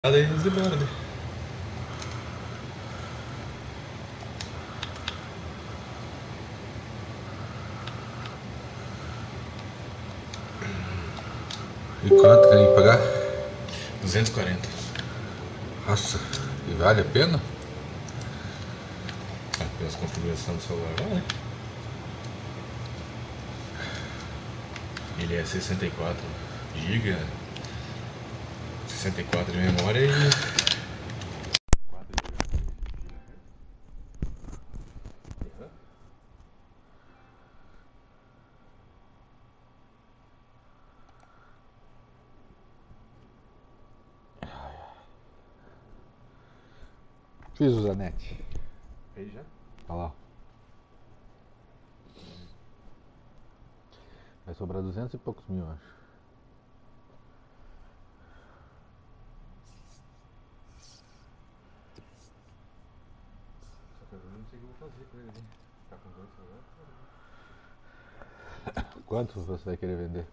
Eles demoram, né? E quanto tem que pagar? 240. Nossa, e vale a pena? Pelas configurações do celular lá, né? Ele é 64 GB, 64 de memória e 4 GB. Fiz o Zanetti. Fez já? Olha lá. Vai sobrar 200 e poucos mil, acho. Só que eu não sei o que eu vou fazer com ele, né? Tá com dois celulares? Quanto você vai querer vender?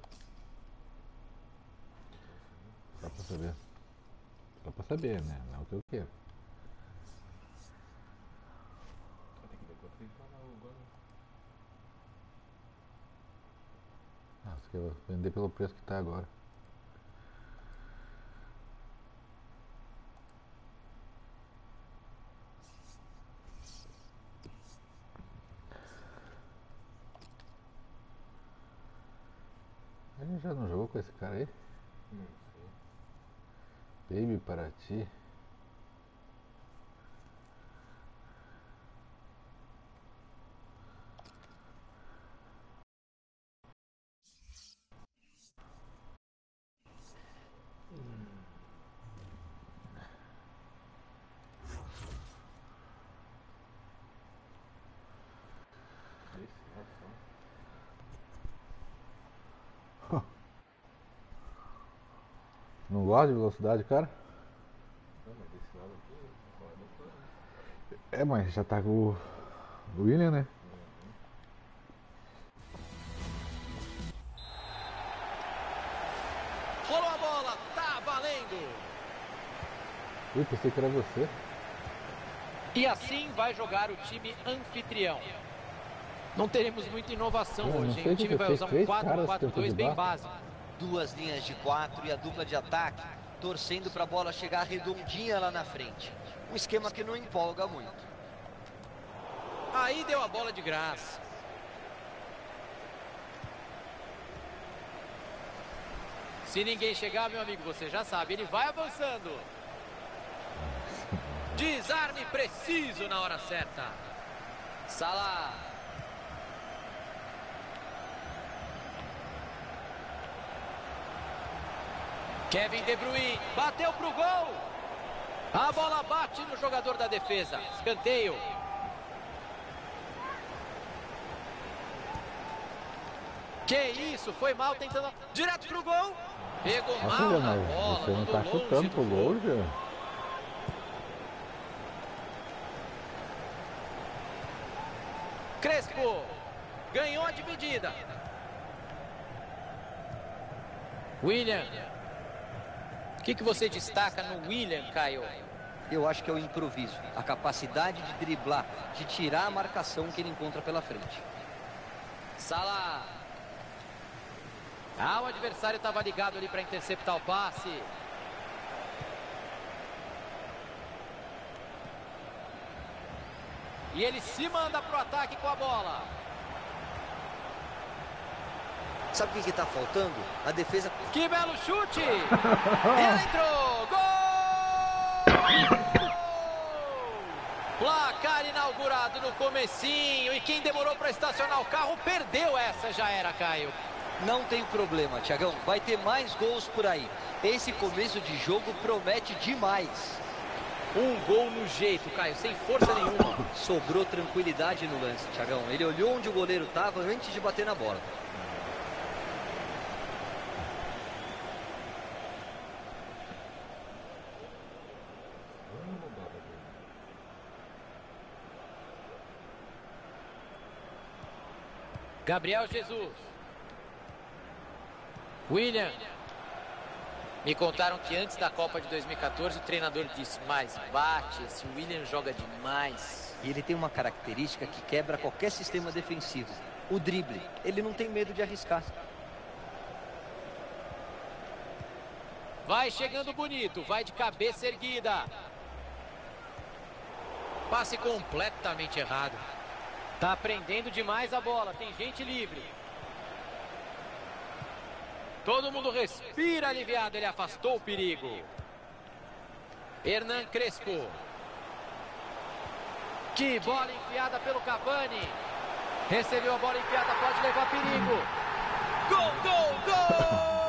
Só pra saber. Só pra saber, né? Não o que eu quero. Tem que ver quanto ele tá lá agora. Ah, você quer vender pelo preço que tá agora. A gente já não jogou com esse cara aí? Não sei. Baby para ti. Desse lado só. Não gosta de velocidade, cara? Não, mas desse lado aqui, só é motor, né? É, mas já tá com o William, né? Rolou a bola, tá valendo! Ui, pensei que era você. E assim vai jogar o time anfitrião. Não teremos muita inovação Eu não hoje, hein? sei O o que time que vai fez. usar um 3 caras tentou 4-4-2 bem driblar. básico. Duas linhas de 4 e a dupla de ataque, torcendo para a bola chegar redondinha lá na frente. Um esquema que não empolga muito. Aí deu a bola de graça. Se ninguém chegar, meu amigo, você já sabe, ele vai avançando. Desarme preciso na hora certa. Salah. Kevin De Bruyne bateu pro gol. A bola bate no jogador da defesa. Escanteio. Que isso, foi mal tentando direto pro gol. Pegou Nossa, mal já, na mas bola, você não mandou tá longe chutando do pro gol, já? Crespo ganhou a dividida. William. O que você destaca no William, Caio? Eu acho que é o improviso, a capacidade de driblar, de tirar a marcação que ele encontra pela frente. Salah. Ah, o adversário estava ligado ali para interceptar o passe. E ele se manda pro ataque com a bola. Sabe o que está faltando? A defesa... Que belo chute! E ela entrou! Gol! Placar inaugurado no comecinho. E quem demorou para estacionar o carro perdeu essa, já era, Caio. Não tem problema, Thiagão. Vai ter mais gols por aí. Esse começo de jogo promete demais. Um gol no jeito, Caio, sem força nenhuma. Sobrou tranquilidade no lance, Thiagão. Ele olhou onde o goleiro estava antes de bater na bola. Gabriel Jesus. William. Me contaram que antes da Copa de 2014 o treinador disse: mas bate, esse William joga demais. E ele tem uma característica que quebra qualquer sistema defensivo: o drible. Ele não tem medo de arriscar. Vai chegando bonito, vai de cabeça erguida. Passe completamente errado. Tá prendendo demais a bola, tem gente livre. Todo mundo respira aliviado, ele afastou o perigo. Hernan Crespo. Que bola enfiada pelo Cavani. Recebeu a bola enfiada, pode levar perigo. Gol, gol, gol!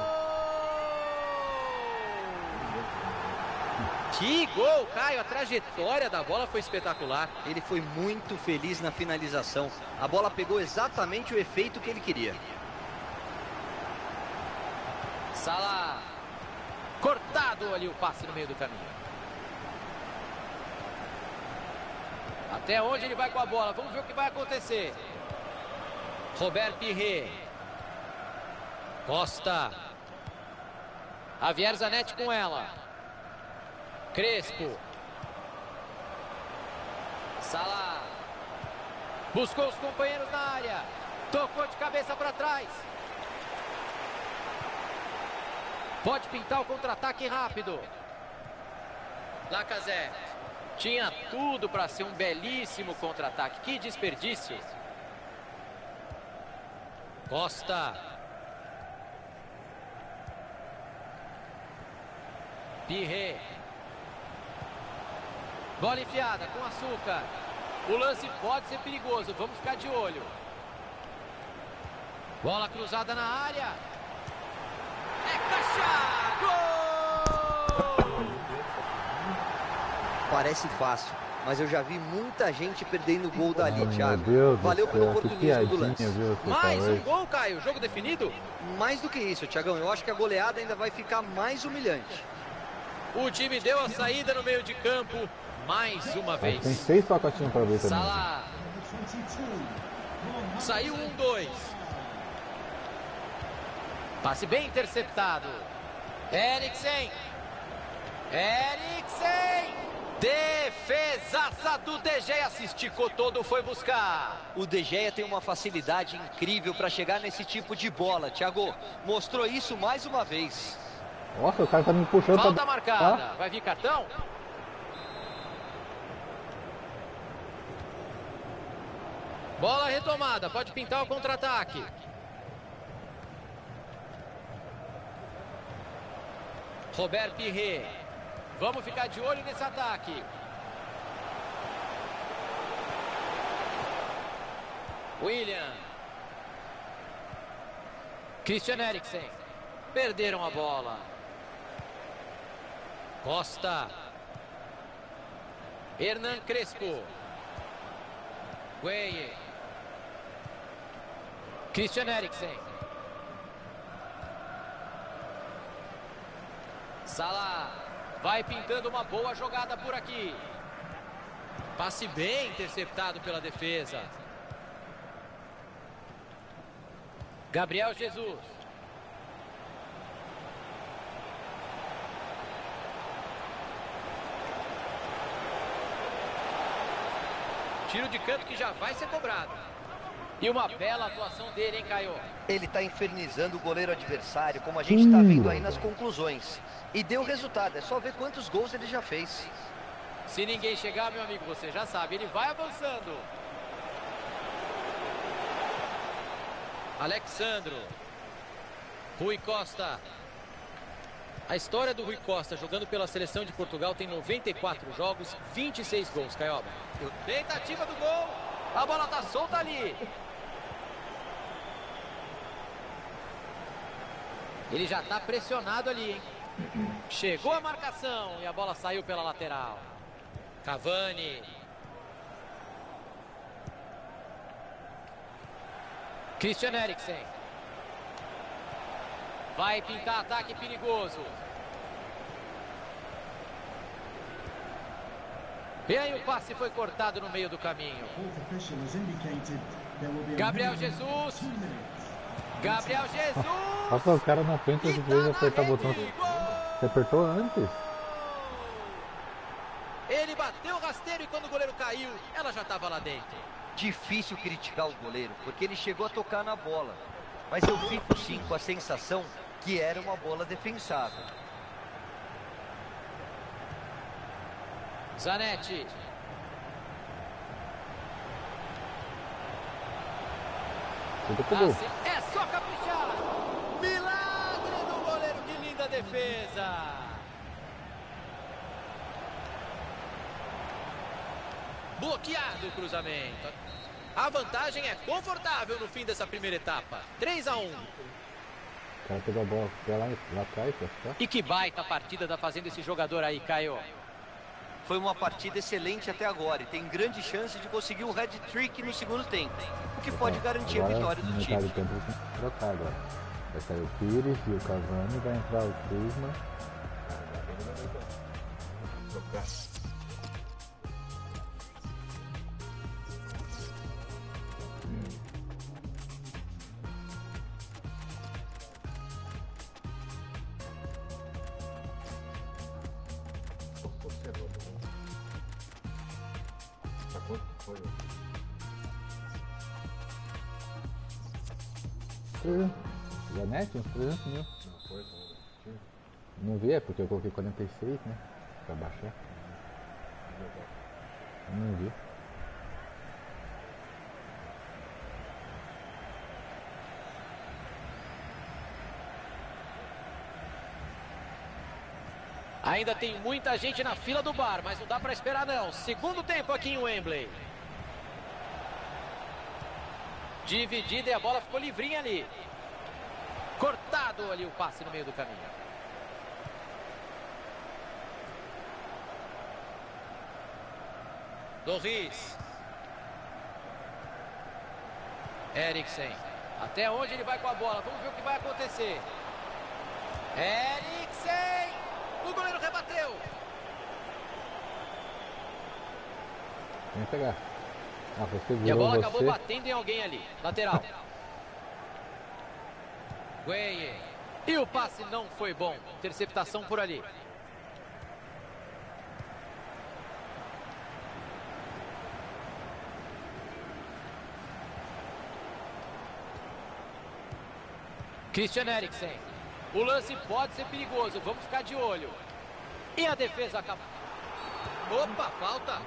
Que gol, Caio! A trajetória da bola foi espetacular. Ele foi muito feliz na finalização. A bola pegou exatamente o efeito que ele queria. Salah. Cortado ali o passe no meio do caminho. Até onde ele vai com a bola? Vamos ver o que vai acontecer. Robert Pirret. Costa. Javier Zanetti com ela. Crespo. Salah. Buscou os companheiros na área. Tocou de cabeça para trás. Pode pintar o contra-ataque rápido. Lacazette. Tinha tudo para ser um belíssimo contra-ataque. Que desperdício. Costa. Pirret. Bola enfiada com açúcar. O lance pode ser perigoso. Vamos ficar de olho. Bola cruzada na área. É caixa! Gol! Parece fácil, mas eu já vi muita gente perdendo gol dali, Thiago. Deus Valeu do pelo céu, que oportunismo do lance. piadinha, viu, você Mais falou um aí. gol, Caio. Jogo definido? Mais do que isso, Thiagão. Eu acho que a goleada ainda vai ficar mais humilhante. O time deu a saída no meio de campo mais uma Acho que tem vez. 6 pacotinhos pra ver também. Salah. Saiu 1-2. Passe bem interceptado. Eriksen. Eriksen. Defesaça do De Gea. Se esticou todo, foi buscar. O De Gea tem uma facilidade incrível para chegar nesse tipo de bola, Thiago. Mostrou isso mais uma vez. Nossa, o cara tá me puxando. Falta pra... marcada. Vai vir cartão? Bola retomada. Pode pintar o contra-ataque. Robert Pirret. Vamos ficar de olho nesse ataque. William. Christian Eriksen. Perderam a bola. Costa. Hernan Crespo. Gueye. Christian Eriksen. Salah. Vai pintando uma boa jogada por aqui. Passe bem interceptado pela defesa. Gabriel Jesus. Tiro de canto que já vai ser cobrado. E uma bela atuação dele, hein, Caio? Ele está infernizando o goleiro adversário, como a gente está vendo aí nas conclusões. E deu resultado, é só ver quantos gols ele já fez. Se ninguém chegar, meu amigo, você já sabe, ele vai avançando. Alexandro. Rui Costa. A história do Rui Costa jogando pela seleção de Portugal tem 94 jogos, 26 gols, Caioba. Tentativa do gol. A bola tá solta ali. Ele já tá pressionado ali, hein? Chegou a marcação e a bola saiu pela lateral. Cavani. Christian Eriksen. Vai pintar ataque perigoso. E aí o passe foi cortado no meio do caminho. Gabriel Jesus. Gabriel Jesus. Passa o cara na frente e depois apertar o botão. Gol! Você apertou antes? Ele bateu o rasteiro e quando o goleiro caiu, ela já estava lá dentro. Difícil criticar o goleiro, porque ele chegou a tocar na bola. Mas eu fico sim com a sensação que era uma bola defensável. Zanetti. Tudo pro gol. É só caprichar. Milagre do goleiro, que linda defesa. Bloqueado o cruzamento. A vantagem é confortável no fim dessa primeira etapa. 3-1. O cara pegou a bola lá atrás, pra ficar. E que baita partida tá fazendo esse jogador aí, Caio. Foi uma partida excelente até agora e tem grande chance de conseguir um hat-trick no segundo tempo, o que pode garantir a vitória do time. No tempo tem que trocar agora. Vai sair o Pires e o Cavani, vai entrar o Kuzma. Quanto foi? Zanetti, uns 300 mil. Não foi, não. Não vi, é porque eu coloquei 46, né? Pra baixar. Não vi. Ainda tem muita gente na fila do bar, mas não dá para esperar não. Segundo tempo aqui em Wembley. Dividida e a bola ficou livrinha ali. Cortado ali o passe no meio do caminho. Dorris. Eriksen. Até onde ele vai com a bola? Vamos ver o que vai acontecer. Eriksen. O goleiro rebateu. Vem pegar. Ah, você virou, E a bola você... acabou batendo em alguém ali. Lateral. Gueye. E o passe não foi bom. Interceptação por ali. Christian Eriksen. O lance pode ser perigoso. Vamos ficar de olho. E a defesa acaba. Opa, falta.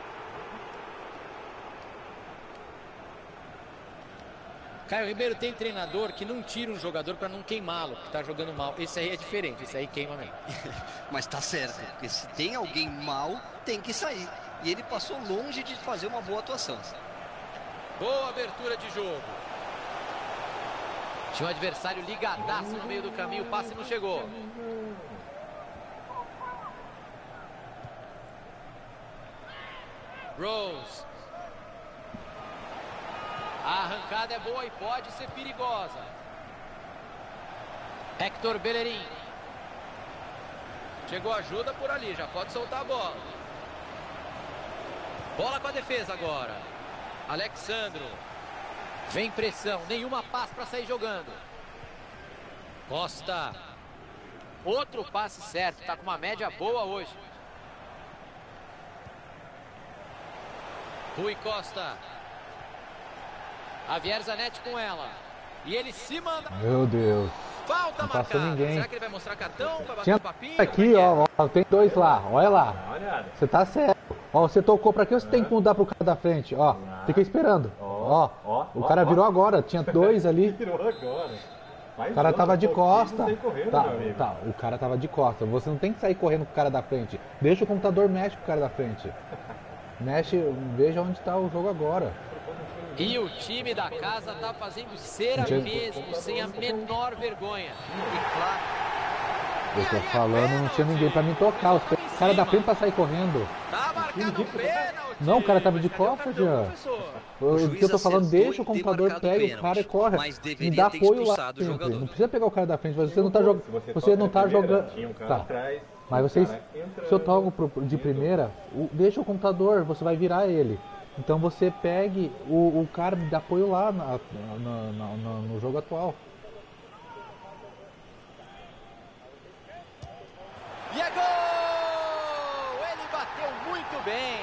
Caio Ribeiro tem treinador que não tira um jogador para não queimá-lo, que tá jogando mal. Esse aí é diferente, esse aí queima mesmo. Mas tá certo, porque se tem alguém mal, tem que sair. E ele passou longe de fazer uma boa atuação. Boa abertura de jogo. Tinha um adversário ligadaço no meio do caminho, o passe não chegou. Rose. A arrancada é boa e pode ser perigosa. Hector Bellerin. Chegou ajuda por ali, já pode soltar a bola. Bola com a defesa agora. Alexandro. Vem pressão, nenhuma paz para sair jogando. Costa. Outro passe certo, tá com uma média boa hoje. Rui Costa. Javier Zanetti com ela. E ele se manda. Meu Deus. Falta Não passou marcada. ninguém. Será que ele vai mostrar cartão? Vai bater Tinha um papinho? aqui, ó, tem dois lá. Olha lá. Dá uma olhada. Você tá certo. Ó, você tocou pra que você tem que mudar pro cara da frente? Ó, fica esperando. Ó, o cara virou agora. Tinha dois ali. Virou agora. O cara tava de costa. Correndo, Tá, meu amigo. tá, o cara tava de costa. Você não tem que sair correndo com o cara da frente. Deixa o computador mexe com o cara da frente. Mexe, veja onde tá o jogo agora. E o time da casa tá fazendo cera mesmo, sem a menor vergonha. E claro, Eu tô falando, não tinha ninguém pra me tocar. Os caras da frente pra sair correndo. Tá marcado o pênalti. Não, o cara tava de Mas cadê o costa, cartão, Jean. professor? O que eu tô falando, deixa o computador, pega o cara e corre. mas E deveria dá ter apoio lá expulsado o sempre. jogador. Não precisa pegar o cara da frente, você não tá jogando. Se Você não toca tá de primeira, jogando. tinha um cara Tá. atrás, Mas tinha um vocês. cara entrando, Se eu toco de primeira, deixa o computador, você vai virar ele. Então você pegue o cara de apoio lá no jogo atual. bem.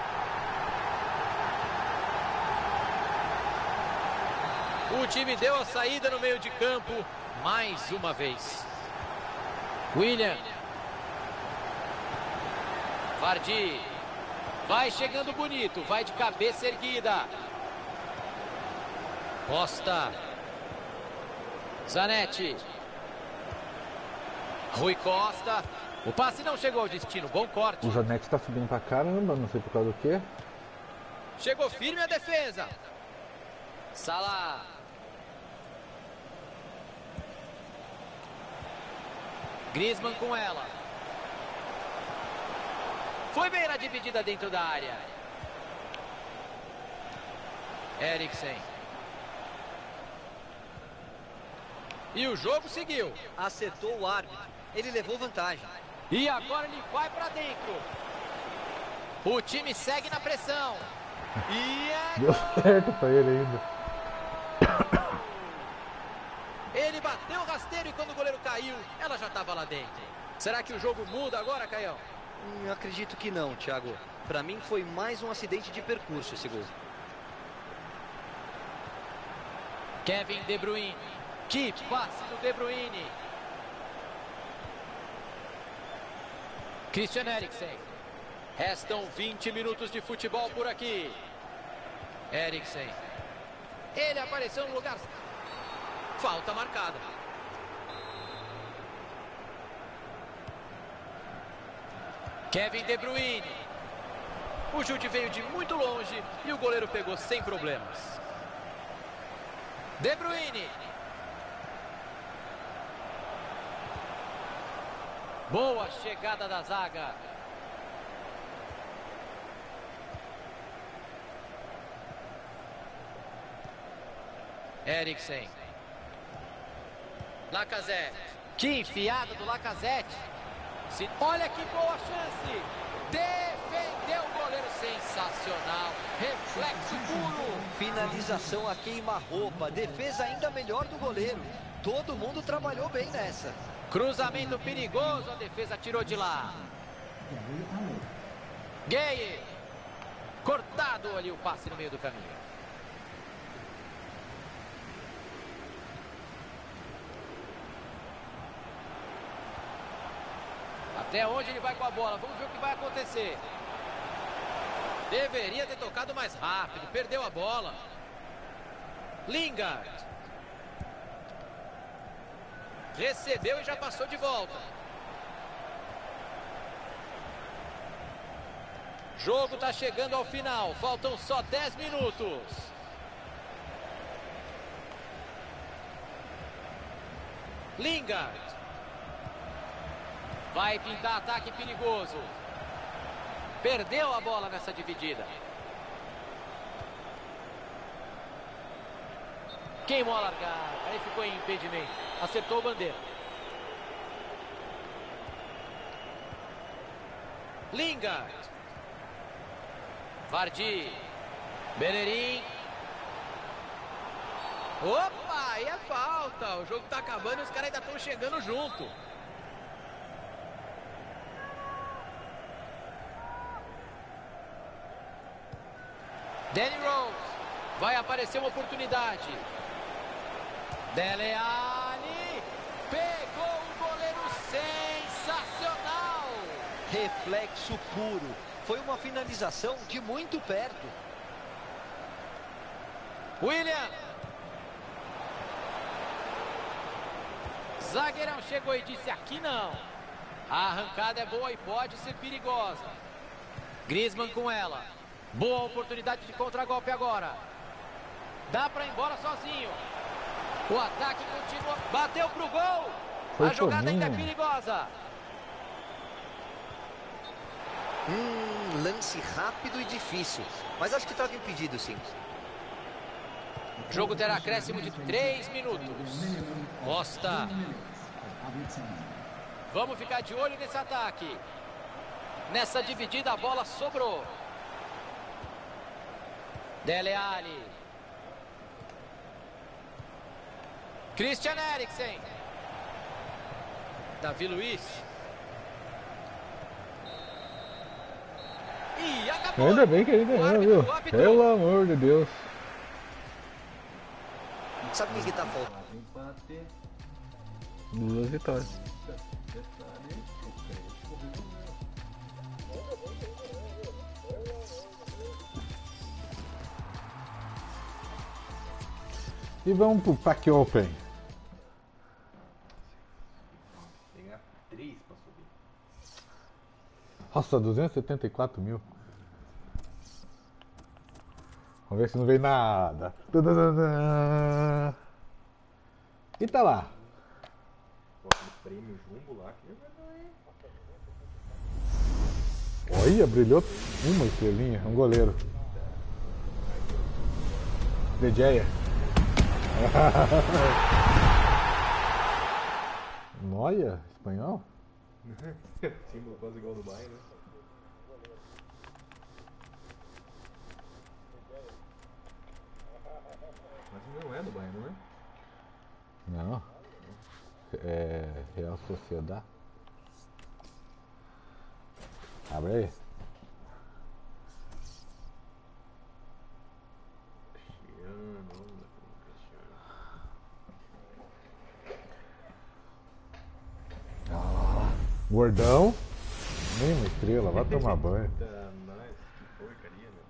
O time deu a saída no meio de campo mais uma vez. William. Vardy. Vai chegando bonito, vai de cabeça erguida. Costa. Zanetti. Rui Costa. O passe não chegou ao destino, bom corte. O Zanetti tá subindo pra caramba, não sei por causa do quê. Chegou firme a defesa. Salah. Griezmann com ela. Foi bem na dividida dentro da área. Eriksen. E o jogo seguiu. Acertou o árbitro. Ele levou vantagem. E agora ele vai pra dentro. O time segue na pressão. E é Deu certo pra ele ainda. Ele bateu o rasteiro e quando o goleiro caiu, ela já estava lá dentro. Será que o jogo muda agora, Caião? Acredito que não, Thiago. Para mim foi mais um acidente de percurso esse gol. Kevin De Bruyne. Que passe do De Bruyne. Christian Eriksen. Restam 20 minutos de futebol por aqui. Eriksen. Ele apareceu no lugar. Falta marcada. Kevin De Bruyne. O chute veio de muito longe e o goleiro pegou sem problemas. De Bruyne. Boa chegada da zaga. Eriksen. Lacazette. Que enfiada do Lacazette. Olha que boa chance. Defendeu o goleiro, sensacional. Reflexo puro. Finalização a queima-roupa. Defesa ainda melhor do goleiro. Todo mundo trabalhou bem nessa. Cruzamento perigoso. A defesa tirou de lá. Gueye. Cortado ali o passe no meio do caminho. Até onde ele vai com a bola? Vamos ver o que vai acontecer. Deveria ter tocado mais rápido. Perdeu a bola. Lingard. Recebeu e já passou de volta. Jogo está chegando ao final. Faltam só 10 minutos. Lingard. Vai pintar ataque perigoso. Perdeu a bola nessa dividida. Queimou a largada. Aí ficou em impedimento. Acertou o bandeira. Lingard. Vardy. Bellerin. Opa, aí é falta. O jogo tá acabando e os caras ainda estão chegando junto. Danny Rose. Vai aparecer uma oportunidade. Dele Alli. Pegou o goleiro, sensacional. Reflexo puro. Foi uma finalização de muito perto. William. Zagueirão chegou e disse aqui não. A arrancada é boa e pode ser perigosa. Griezmann com ela. Boa oportunidade de contragolpe agora. Dá para ir embora sozinho. O ataque continua. Bateu pro gol. A jogada ainda é perigosa. Lance rápido e difícil. Mas acho que estava impedido, sim. O jogo terá acréscimo de 3 minutos. Costa. Vamos ficar de olho nesse ataque. Nessa dividida a bola sobrou. Dele Alli. Christian Eriksen. Davi Luiz. E bola. Ainda bem que ele ganhou, viu? Pelo amor de Deus. Sabe o que tá faltando? Quase empate. 2 vitórias. Detalhe. O crente correu. E vamos pro Pack Open. Pegar 3 pra subir. Nossa, 274 mil. Vamos ver se não veio nada. Tadadadã. E tá lá. Pô, aquele prêmio jumbo lá que eu ganhei. Olha, brilhou uma estrelinha. Um goleiro. De Geia. Olha, espanhol? Símbolo quase igual do Bayern, né? Mas não é do Bayern, não é? Não. É Real Sociedade. Abre aí. Cristiano, vamos lá com o Cristiano. Gordão. Nenhuma estrela, vai tomar banho. Tá, nice, que porcaria, meu.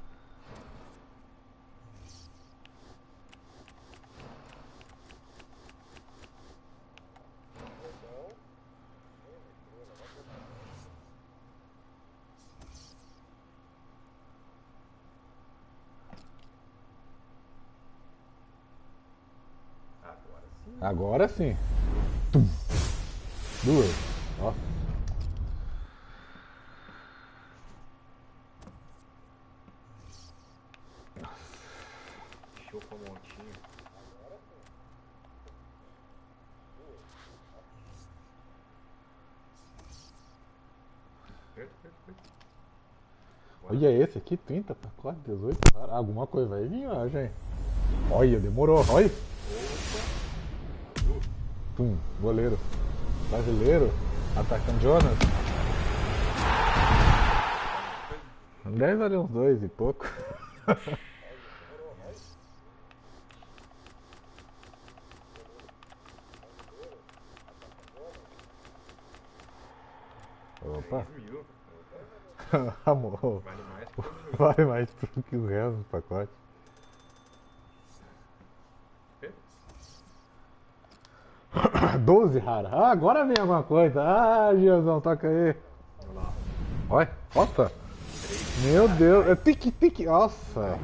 Agora sim. Agora sim. Tum. Duas. Nossa. Show com a montinha. Perfeito. Olha esse aqui, 30 pacote, 18. Alguma coisa vai vir lá, gente. Olha, demorou. Olha. Tum, goleiro. Brasileiro. Atacante Jonas. 10 ali uns 2 e pouco. Opa. 10 mil. Amor. Vale mais que o Vale mais do que o resto do pacote. quê? 12 rara. Ah, agora vem alguma coisa. Ah, Giozão, toca aí. Olha lá. Olha, nossa. Meu Deus. É tique, tique. Nossa.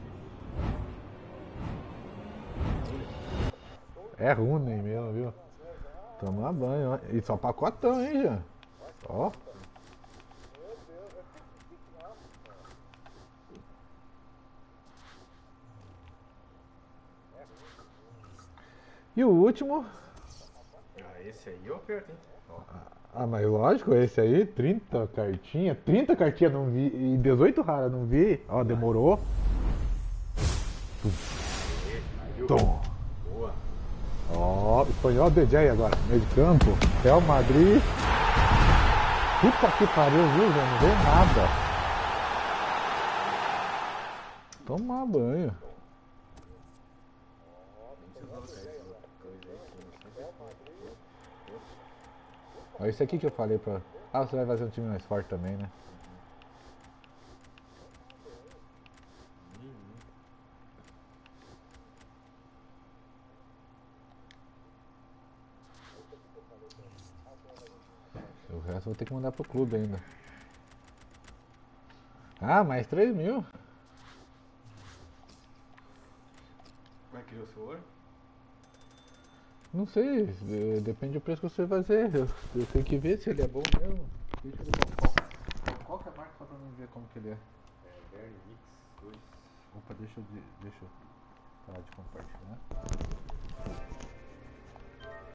É ruim mesmo, viu? Tomar banho, ó. E só pacotão, hein, Jean? Ó. E o último. Ah, esse aí eu aperto, hein? Ó. Ah, mas lógico, esse aí, 30 cartinhas. 30 cartinhas não vi. E 18 raras não vi. Ó, demorou. Aí, Tom. boa. Ó, espanhol DJ agora. Meio de campo. Real Madrid. Puta que pariu, viu, Jean? Não veio nada. Tomar banho. Olha isso aqui que eu falei pra. Ah, você vai fazer um time mais forte também, né? O resto eu vou ter que mandar pro clube ainda. Ah, mais 3 mil. Vai querer o celular? Não sei, depende do preço que você vai fazer. Eu tenho que ver se ele é bom mesmo. Deixa eu ver qual que é a marca só pra mim ver como que ele é. É, Verne Mix 2. Opa, deixa eu parar de compartilhar.